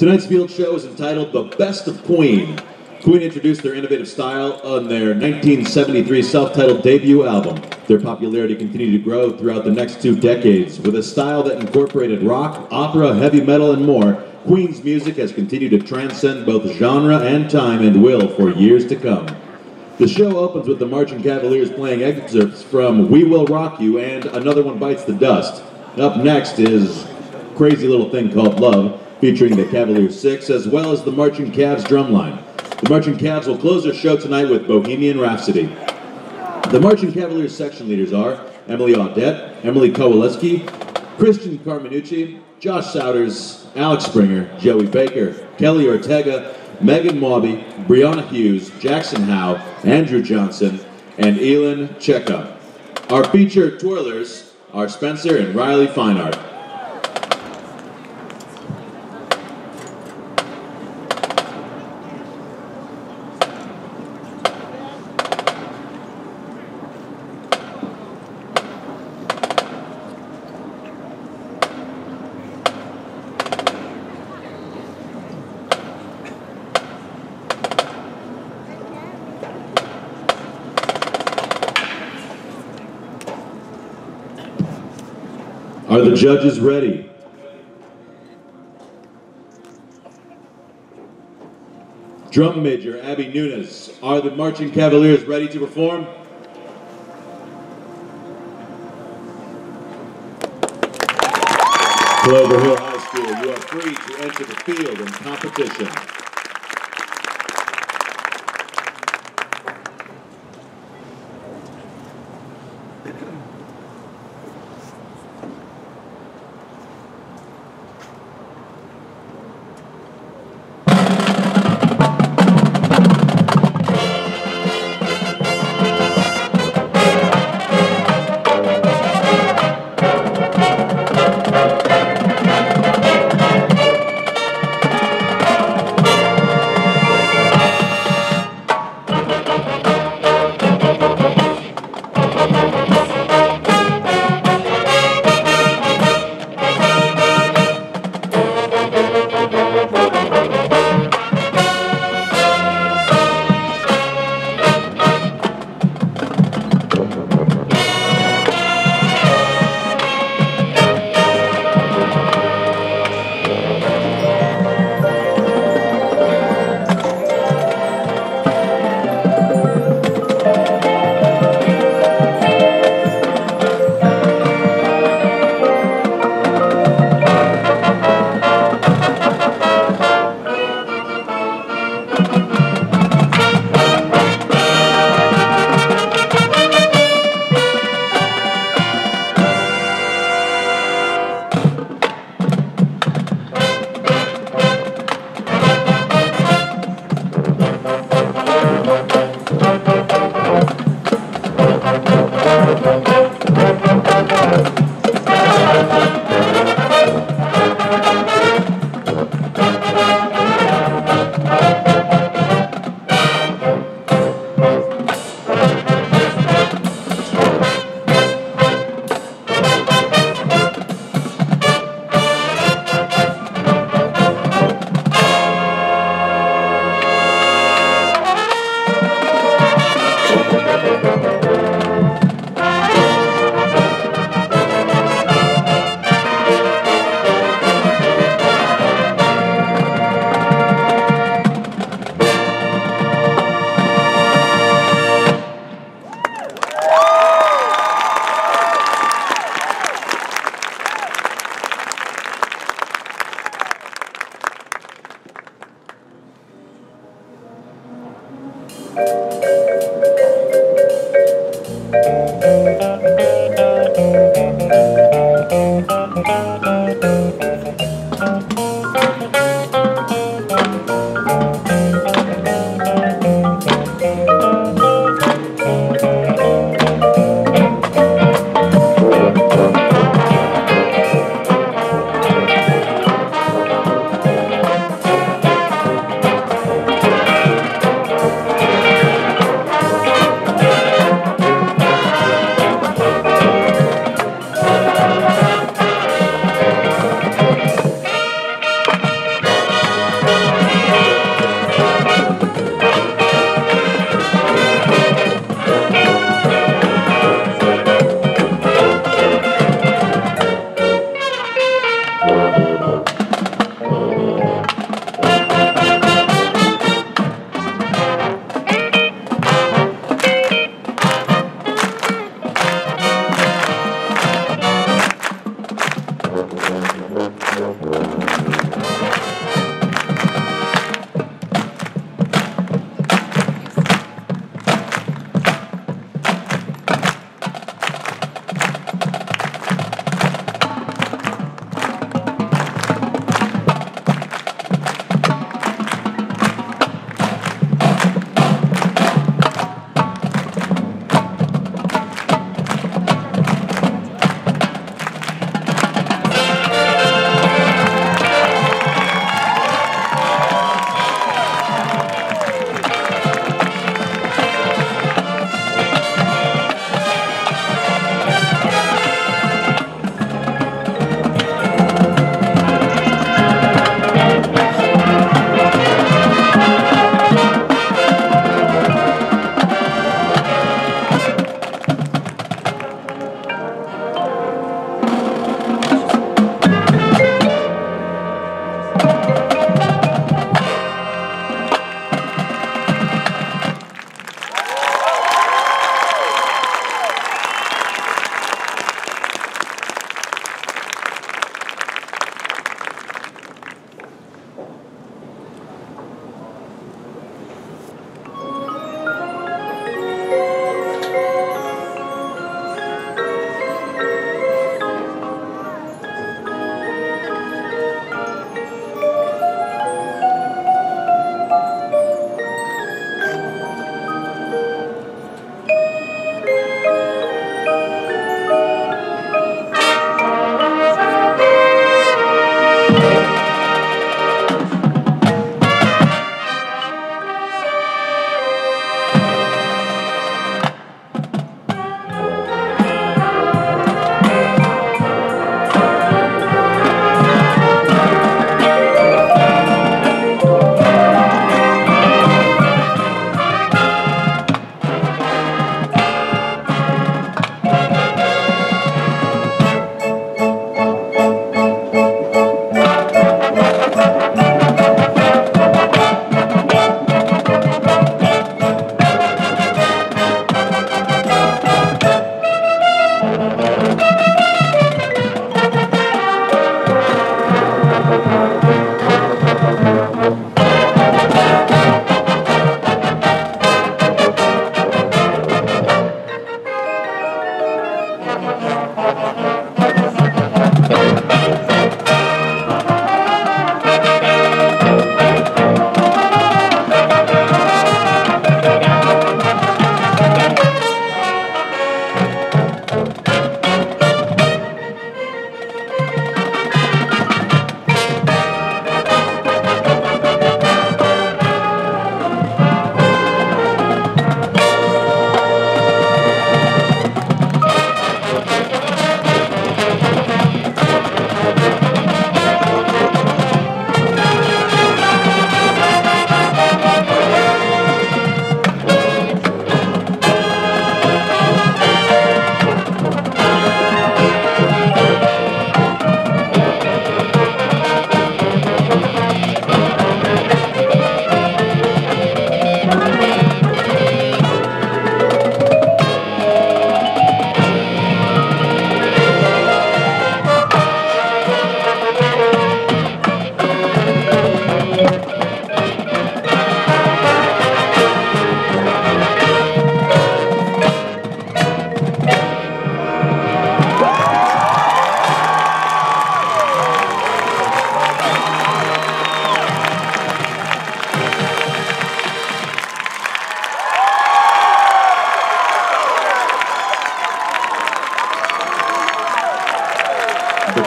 Tonight's field show is entitled The Best of Queen. Queen introduced their innovative style on their 1973 self-titled debut album. Their popularity continued to grow throughout the next 2 decades. With a style that incorporated rock, opera, heavy metal, and more, Queen's music has continued to transcend both genre and time and will for years to come. The show opens with the Marching Cavaliers playing excerpts from We Will Rock You and Another One Bites the Dust. Up next is Crazy Little Thing Called Love, featuring the Cavaliers 6, as well as the Marching Cavs drumline. The Marching Cavs will close their show tonight with Bohemian Rhapsody. The Marching Cavaliers section leaders are Emily Audette, Emily Kowaleski, Christian Carminucci, Josh Souders, Alex Springer, Joey Baker, Kelly Ortega, Megan Mawby, Brianna Hughes, Jackson Howe, Andrew Johnson, and Elin Cheka. Our featured twirlers are Spencer and Riley Fineart. Are the judges ready? Drum major Abby Nunes, are the Marching Cavaliers ready to perform? Clover Hill High School, you are free to enter the field in competition.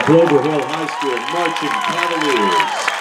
Clover Hill High School Marching Cavaliers.